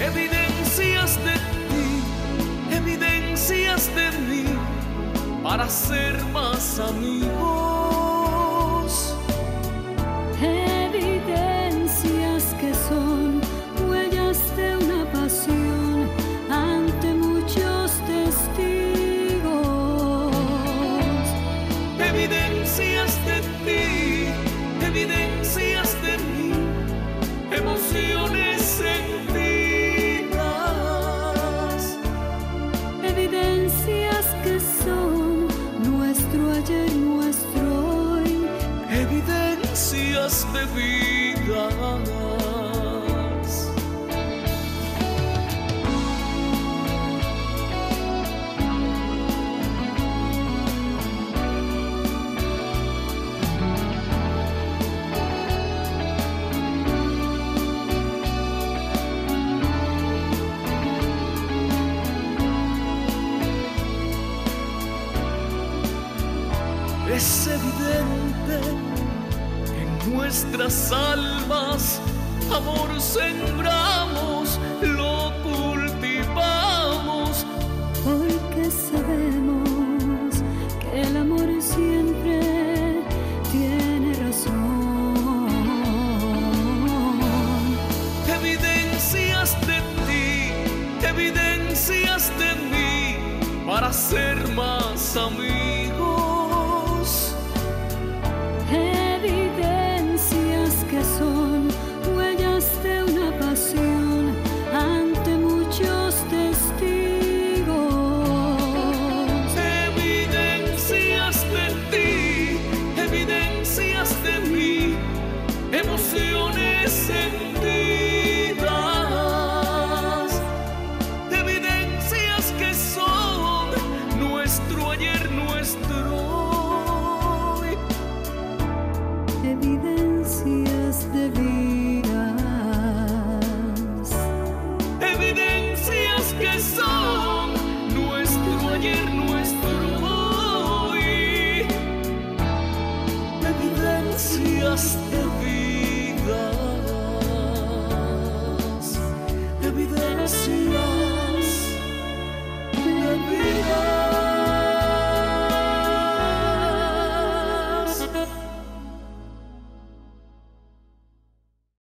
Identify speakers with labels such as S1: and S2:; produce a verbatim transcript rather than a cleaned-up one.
S1: evidencias de ti, evidencias de mí, para ser más amigos.
S2: Evidencias que son huellas de una pasión ante muchos testigos.
S1: Evidencias de ti, evidencias de mí, emociones sentidas.
S2: Evidencias que son nuestro ayer, nuestro hoy.
S1: Evidencias de vida. Es evidente que en nuestras almas amor sembramos, lo cultivamos,
S2: porque sabemos que el amor siempre tiene razón.
S1: Evidencias de ti, evidencias de mí, para ser más amigos.
S2: Evidencias que son huellas de una pasión ante muchos testigos.
S1: Evidencias de ti, evidencias de mí, emociones sentidas. Evidencias que son nuestro ayer, nuestro hoy.
S2: Evidencias de vidas.
S1: Evidencias que son nuestro ayer, nuestro hoy. Evidencias